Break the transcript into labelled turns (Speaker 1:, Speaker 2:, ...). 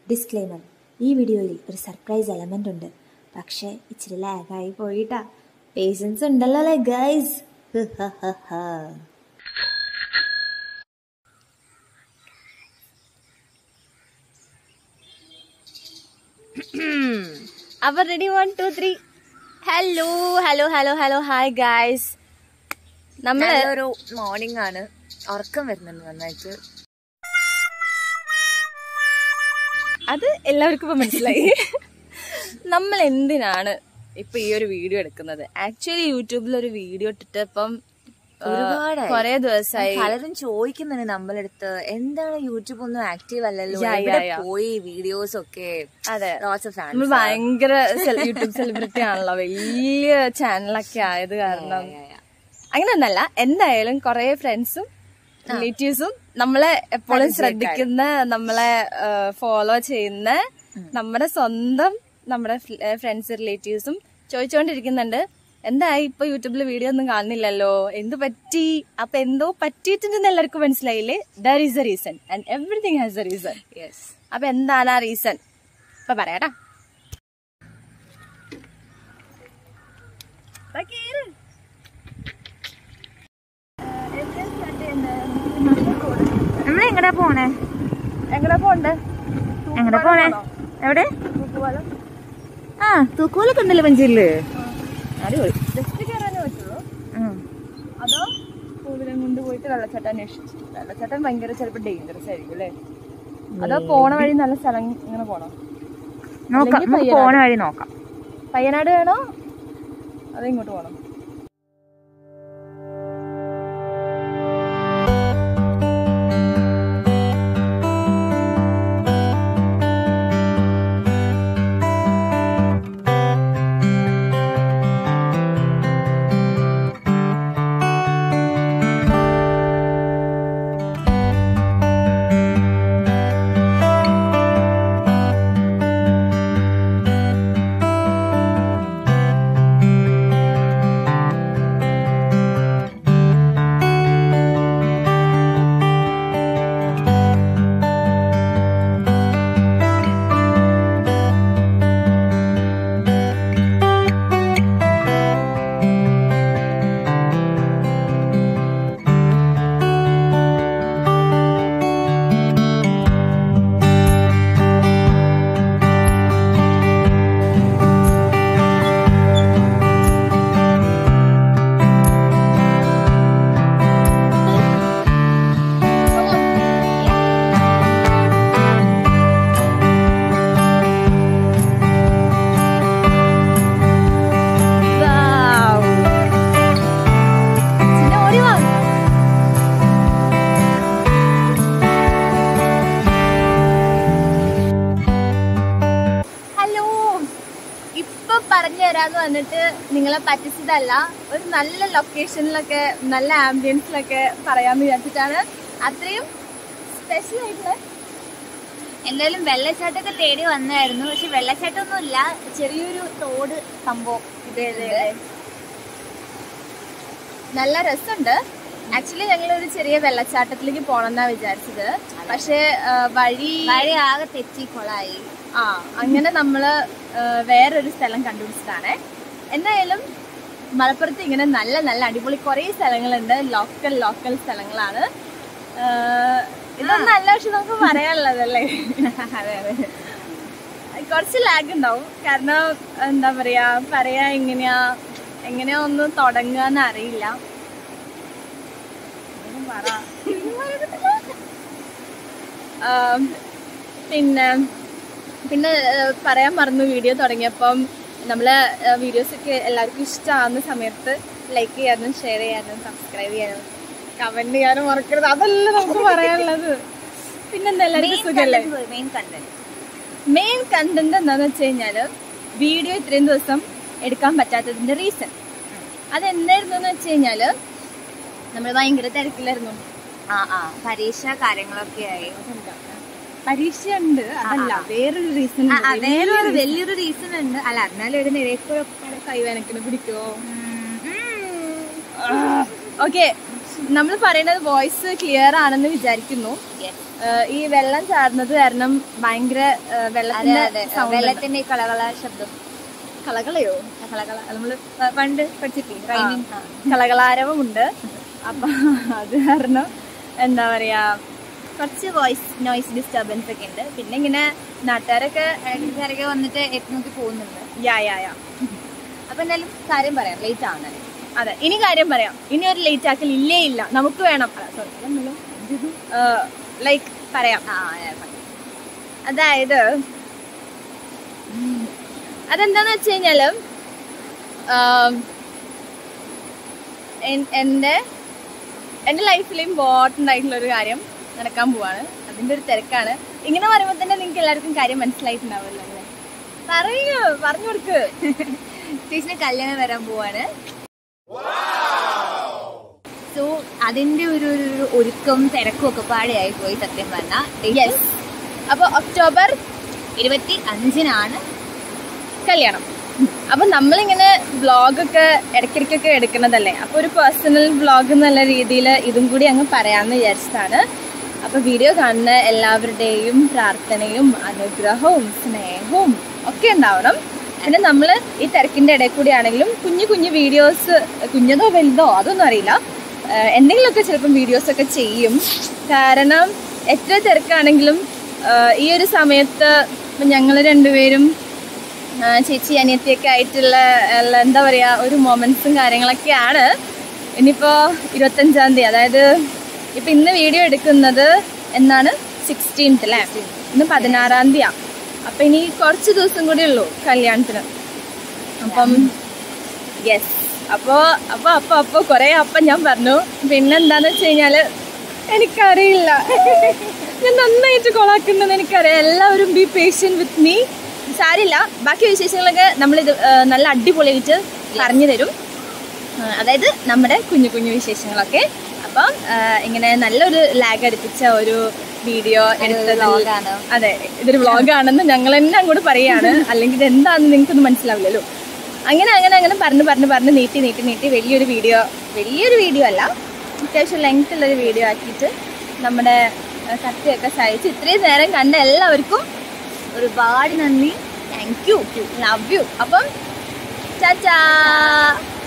Speaker 1: Disclaimer, ഈ വീഡിയോയിൽ ഒരു സർപ്രൈസ് എലമെന്റ് ഉണ്ട്. പക്ഷേ ഇച്ചിരി ലാഗായി പോയിട്ടാ. പേഷ്യൻസ് ഉണ്ടല്ലോ അല്ലേ ഗൈസ്?
Speaker 2: അപ്പൊ ready 1 2 3. Hello hello hello hello hi guys. നമ്മളൊരു മോർണിംഗ് ആണ്, ഉറക്കം വരുന്നുണ്ട് നന്നായിട്ട്. അത് എല്ലാവർക്കും ഇപ്പൊ മനസ്സിലായി. നമ്മൾ എന്തിനാണ് ഇപ്പൊ ഈ ഒരു വീഡിയോ എടുക്കുന്നത്? ആക്ച്വലി യൂട്യൂബിൽ ഒരു വീഡിയോ ഇട്ടിട്ട് ഇപ്പം ഒരുപാട് കുറെ ദിവസമായി പലരും ചോദിക്കുന്നുണ്ട് നമ്മളെടുത്ത്, എന്താണ് യൂട്യൂബ് ഒന്നും ആക്റ്റീവ് അല്ലല്ലോ, പോയി വീഡിയോസ് ഒക്കെ. അതെ, നമ്മൾ ഭയങ്കര യൂട്യൂബ് സെലിബ്രിറ്റി ആണല്ലോ, വലിയ ചാനലൊക്കെ ആയത് കാരണം. അങ്ങനെയൊന്നല്ല, എന്തായാലും കുറെ ഫ്രണ്ട്സും റിലേറ്റീവ്സും നമ്മളെ എപ്പോഴും ശ്രദ്ധിക്കുന്ന, നമ്മളെ ഫോളോ ചെയ്യുന്ന നമ്മുടെ സ്വന്തം നമ്മുടെ ഫ്രണ്ട്സ് റിലേറ്റീവ്സും ചോദിച്ചുകൊണ്ടിരിക്കുന്നുണ്ട്, എന്തായി ഇപ്പൊ യൂട്യൂബിൽ വീഡിയോ ഒന്നും കാണുന്നില്ലല്ലോ, എന്ത് പറ്റി? അപ്പൊ എന്തോ പറ്റിയിട്ടുണ്ടെന്ന് എല്ലാവർക്കും മനസ്സിലായില്ലേ? There is a reason and everything has a reason. Yes. അപ്പൊ എന്താണ് ആ റീസൺ? ഇപ്പൊ പറയാട്ടാ.
Speaker 1: നമ്മളെങ്ങടാ പോണേ?
Speaker 2: എങ്ങടാ പോണ്ടേ?
Speaker 1: എങ്ങടാ പോണേ? എവിടെ? ആ, തൂക്കുപോലൊക്കെ ഉണ്ടല്ലോ മഞ്ചേരിയില്. അടിപൊളി.
Speaker 2: ജസ്റ്റ് കയറാനേ പറ്റുള്ളൂ. അതോ പൂവിലും കൊണ്ട് പോയിട്ട് വെള്ളച്ചാട്ടം അന്വേഷിച്ചു? വെള്ളച്ചാട്ടം ഭയങ്കര ചിലപ്പോ ഡേഞ്ചറസ് ആയിരിക്കും അല്ലേ? അതോ പോണ വഴി നല്ല സ്ഥലം ഇങ്ങനെ പോണോ?
Speaker 1: പോണ വഴി നോക്കാം.
Speaker 2: പയ്യനാട് വേണോ അതോ ഇങ്ങോട്ട് പോണോ? പറഞ്ഞു തരാന്ന് വന്നിട്ട് നിങ്ങളെ പറ്റിച്ചതല്ല, ഒരു നല്ല ലൊക്കേഷനിലൊക്കെ നല്ല ആംബിയൻസിലൊക്കെ പറയാമെന്ന് വിചാരിച്ചിട്ടാണ്. അത്രയും സ്പെഷ്യൽ ആയിട്ടുള്ള
Speaker 1: എന്തായാലും വെള്ളച്ചാട്ടമൊക്കെ തേടി വന്നായിരുന്നു. പക്ഷെ വെള്ളച്ചാട്ടമൊന്നും ഇല്ല, ചെറിയൊരു തോട് സംഭവം.
Speaker 2: നല്ല രസമുണ്ട്. ആക്ച്വലി ഞങ്ങളൊരു ചെറിയ വെള്ളച്ചാട്ടത്തിലേക്ക് പോണെന്നാ വിചാരിച്ചത്, പക്ഷെ വഴി
Speaker 1: ആകെ തെറ്റിക്കൊളായി.
Speaker 2: അങ്ങനെ നമ്മള് വേറൊരു സ്ഥലം കണ്ടുപിടിച്ചതാണ്. എന്തായാലും മലപ്പുറത്ത് ഇങ്ങനെ നല്ല നല്ല അടിപൊളി കുറെ സ്ഥലങ്ങളുണ്ട്, ലോക്കൽ സ്ഥലങ്ങളാണ്. ഇതൊന്നും അല്ല, പക്ഷെ നമുക്ക് പറയാനുള്ളതല്ലേ.
Speaker 1: അതെ അതെ,
Speaker 2: കുറച്ച് ലാഗ് ഉണ്ടാവും, കാരണം എന്താ പറയാ എങ്ങനെയാ ഒന്ന് തുടങ്ങാന്ന് അറിയില്ല. പിന്നെ പറയാൻ മറന്നു, വീഡിയോ തുടങ്ങിയപ്പം നമ്മളെ വീഡിയോസൊക്കെ എല്ലാവർക്കും ഇഷ്ടമാകുന്ന സമയത്ത് ലൈക്ക് ചെയ്യാനും ഷെയർ ചെയ്യാനും സബ്സ്ക്രൈബ് ചെയ്യാനും കമന്റ് ചെയ്യാനും മറക്കരുത്. അതല്ല നമുക്ക് പറയാനുള്ളത്. പിന്നെന്താ, എല്ലാവർക്കും സുഖല്ലേ? മെയിൻ കണ്ടന്റ് എന്താന്ന് വെച്ച് കഴിഞ്ഞാല്, വീഡിയോ ഇത്രയും ദിവസം എടുക്കാൻ പറ്റാത്തതിന്റെ റീസൺ അതെന്തായിരുന്നു എന്ന് വെച്ച് കഴിഞ്ഞാല്, നമ്മൾ ഭയങ്കര തിരക്കിലായിരുന്നു.
Speaker 1: പരീക്ഷ കാര്യങ്ങളൊക്കെ ആയി.
Speaker 2: പരീക്ഷ ഉണ്ട്, അതല്ല വേറൊരു റീസൺ,
Speaker 1: വേറൊരു വലിയൊരു റീസൺ ഉണ്ട്. അല്ല, എന്നാലും ഒരു നിരക്കൊക്കെ
Speaker 2: കൈവേനക്കിന് പിടിക്കുവോ? ഓക്കെ, നമ്മൾ പറയുന്നത് വോയിസ് ക്ലിയർ ആണെന്ന് വിചാരിക്കുന്നു. ഈ വെള്ളം ചാടുന്നത് കാരണം ഭയങ്കര
Speaker 1: വെള്ളത്തിന്റെ കളകള ശബ്ദം.
Speaker 2: കളകളയോ? നമ്മള് പണ്ട് പഠിച്ചിട്ടില്ലേ കളകളാരവമുണ്ട്. അപ്പൊ അത് കാരണം എന്താ പറയാ കുറച്ച് നോയ്സ് ഡിസ്റ്റർബൻസ് ഒക്കെ ഉണ്ട്. പിന്നെ ഇങ്ങനെ നാട്ടുകാരൊക്കെ
Speaker 1: ഇടയ്ക്ക് വന്നിട്ട് എത്തി നോക്കി പോകുന്നുണ്ട്.
Speaker 2: യാ
Speaker 1: അപ്പൊ എന്തായാലും കാര്യം പറയാം, ലേറ്റ് ആണ്.
Speaker 2: അതെ, ഇനി കാര്യം പറയാം. ഇനി ഒരു ലേറ്റ് ആക്കൽ ഇല്ല, നമുക്ക് വേണം. ലൈക്ക് പറയാം. അതായത് അതെന്താന്ന് വെച്ച് കഴിഞ്ഞാല് എന്റെ ലൈഫിൽ ഇമ്പോർട്ടൻ്റ് ആയിട്ടുള്ള ഒരു കാര്യം നടക്കാൻ പോവാണ്. അതിന്റെ ഒരു തിരക്കാണ്. ഇങ്ങനെ പറയുമ്പോൾ തന്നെ നിങ്ങൾക്ക് എല്ലാവർക്കും കാര്യം മനസ്സിലായിട്ടുണ്ടാവുമല്ലോ അല്ലേ? പറഞ്ഞു കൊടുക്ക്.
Speaker 1: ചേച്ചിന് കല്യാണം വരാൻ പോവാണ്. സോ അതിന്റെ ഒരു ഒരുക്കം തിരക്കും ഒക്കെ പാടെയായി പോയി സത്യം പറഞ്ഞാൽ.
Speaker 2: യെസ്. അപ്പൊ ഒക്ടോബർ
Speaker 1: 25-നാണ്
Speaker 2: കല്യാണം. അപ്പൊ നമ്മളിങ്ങനെ വ്ളോഗൊക്കെ ഇടയ്ക്കിടയ്ക്കൊക്കെ എടുക്കുന്നതല്ലേ, അപ്പൊ ഒരു പേഴ്സണൽ വ്ളോഗ് എന്നുള്ള രീതിയിൽ ഇതും കൂടി അങ്ങ് പറയാമെന്ന് വിചാരിച്ചിട്ടാണ്. അപ്പൊ വീഡിയോ കാണുന്ന എല്ലാവരുടെയും പ്രാർത്ഥനയും അനുഗ്രഹവും സ്നേഹവും ഒക്കെ ഉണ്ടാവണം. പിന്നെ നമ്മള് ഈ തിരക്കിന്റെ ഇടയിൽ കൂടി ആണെങ്കിലും കുഞ്ഞു വീഡിയോസ്, കുഞ്ഞതോ വലുതോ അതൊന്നും അറിയില്ല, എന്തെങ്കിലുമൊക്കെ ചിലപ്പം വീഡിയോസൊക്കെ ചെയ്യും. കാരണം എത്ര തിരക്കാണെങ്കിലും ഈ ഒരു സമയത്ത് ഞങ്ങൾ രണ്ടുപേരും ചേച്ചി അനിയത്തിയൊക്കെ ആയിട്ടുള്ള എന്താ പറയുക ഒരു മൊമെന്റ്സും കാര്യങ്ങളൊക്കെയാണ്. ഇനിയിപ്പോൾ 25-ാം തീയതി, അതായത് ഇപ്പം ഇന്ന് വീഡിയോ എടുക്കുന്നത് എന്നാണ് 16th അല്ലേ? ഇന്ന് 16-ാം തീയതിയാണ്. അപ്പം ഇനി കുറച്ച് ദിവസം കൂടി ഉള്ളൂ കല്യാണത്തിന്. അപ്പം യെസ്. അപ്പോൾ കുറേ അപ്പം ഞാൻ പറഞ്ഞു. പിന്നെന്താന്ന് വെച്ച് കഴിഞ്ഞാൽ എനിക്കറിയില്ല, ഞാൻ നന്നായിട്ട് കൊളാക്കുന്നെന്ന് എനിക്കറിയാം. എല്ലാവരും ബി പേഷ്യന്റ് വിത്ത് മീ. സാരില്ല, ബാക്കി വിശേഷങ്ങളൊക്കെ നമ്മളിത് നല്ല അടിപൊളിയായിട്ട് പറഞ്ഞു തരും. അതായത് നമ്മുടെ കുഞ്ഞു വിശേഷങ്ങളൊക്കെ. അപ്പം ഇങ്ങനെ നല്ലൊരു ലാഗ് അടുപ്പിച്ച ഒരു വീഡിയോ എടുത്തത്. അതെ, ഇതൊരു വ്ളോഗാണെന്ന് ഞങ്ങൾ തന്നെ അങ്ങോട്ട് പറയുകയാണ്. അല്ലെങ്കിൽ ഇത് എന്താണെന്ന് നിങ്ങൾക്കൊന്നും മനസ്സിലാവില്ലല്ലോ. അങ്ങനെ പറഞ്ഞ് നീട്ടി വലിയൊരു വീഡിയോ അല്ല, അത്യാവശ്യം ലെങ്ത് ഉള്ളൊരു വീഡിയോ ആക്കിയിട്ട് നമ്മുടെ കത്തിയൊക്കെ സഹിച്ച് ഇത്രയും നേരം കണ്ട എല്ലാവർക്കും ഒരുപാട് നന്ദി. Thank you, love you. അപ്പം ചാച്ചാ.